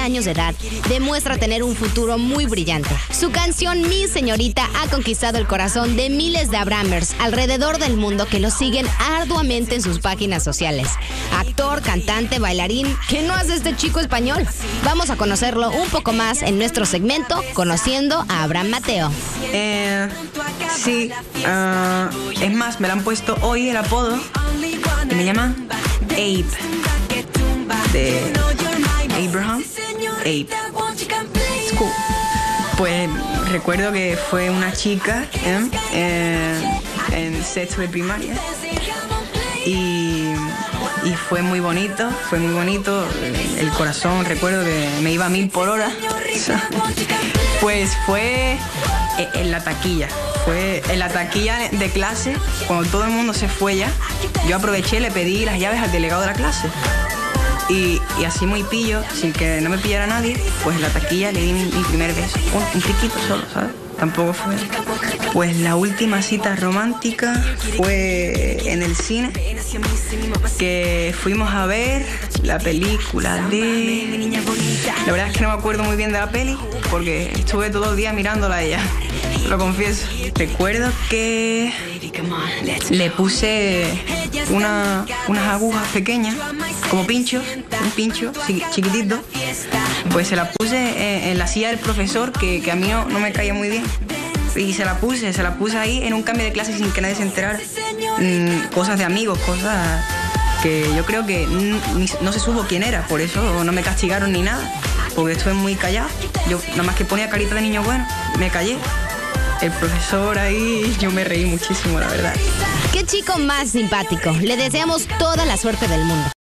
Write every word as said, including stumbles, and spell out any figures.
años de edad, demuestra tener un futuro muy brillante. Su canción Mi Señorita ha conquistado el corazón de miles de Abrammers alrededor del mundo que lo siguen arduamente en sus páginas sociales. Actor, cantante, bailarín, ¿qué no hace este chico español? Vamos a conocerlo un poco más en nuestro segmento Conociendo a Abraham Mateo. Eh, sí, uh, es más, me lo han puesto hoy el apodo y me llaman Abe, de Abraham, Abe. It's cool. Pues recuerdo que fue una chica ¿eh? Eh, en sexto de primaria y, y fue muy bonito, fue muy bonito. El corazón, recuerdo que me iba a mil por hora. Pues fue en la taquilla, fue en la taquilla de clase, cuando todo el mundo se fue ya, yo aproveché y le pedí las llaves al delegado de la clase. Y, y así muy pillo, sin que no me pillara nadie, pues en la taquilla le di mi, mi primer beso. Un, un piquito solo, ¿sabes? Tampoco fue. Pues la última cita romántica fue en el cine, que fuimos a ver la película de... La verdad es que no me acuerdo muy bien de la peli, porque estuve todo el día mirándola a ella, lo confieso. Recuerdo que le puse una, unas agujas pequeñas, como pinchos, un pincho chiquitito. Pues se la puse en, en la silla del profesor, que, que a mí no, no me caía muy bien. Y se la puse, se la puse ahí en un cambio de clase sin que nadie se enterara. Mm, cosas de amigos, cosas que yo creo que ni, no se supo quién era, por eso no me castigaron ni nada, porque estuve muy callado. Yo nada más que ponía carita de niño bueno, me callé. El profesor ahí, yo me reí muchísimo, la verdad. Qué chico más simpático. Le deseamos toda la suerte del mundo.